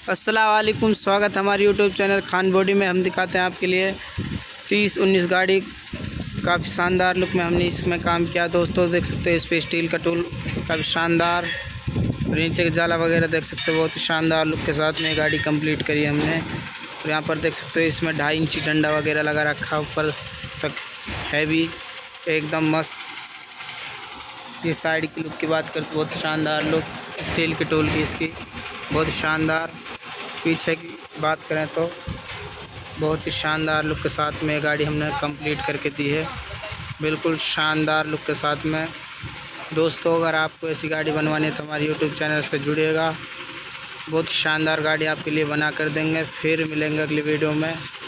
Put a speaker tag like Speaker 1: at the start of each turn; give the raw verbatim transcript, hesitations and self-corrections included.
Speaker 1: अस्सलाम वालेकुम, स्वागत है हमारे यूट्यूब चैनल खान बॉडी में। हम दिखाते हैं आपके लिए तीस उन्नीस गाड़ी। काफ़ी शानदार लुक में हमने इसमें काम किया दोस्तों। देख सकते हो इस पर स्टील का टूल काफ़ी शानदार, नीचे के जाला वगैरह देख सकते हो बहुत ही शानदार लुक के साथ में गाड़ी कंप्लीट करी है हमने। और यहाँ पर देख सकते हो इसमें ढाई इंची डंडा वगैरह लगा रखा ऊपर तक, हैवी एकदम मस्त। ये साइड की लुक की बात करते बहुत शानदार लुक, स्टील के टूल की इसकी बहुत शानदार। पीछे की बात करें तो बहुत ही शानदार लुक के साथ में गाड़ी हमने कंप्लीट करके दी है, बिल्कुल शानदार लुक के साथ में। दोस्तों अगर आपको ऐसी गाड़ी बनवानी है तो हमारे यूट्यूब चैनल से जुड़िएगा, बहुत शानदार गाड़ी आपके लिए बना कर देंगे। फिर मिलेंगे अगली वीडियो में।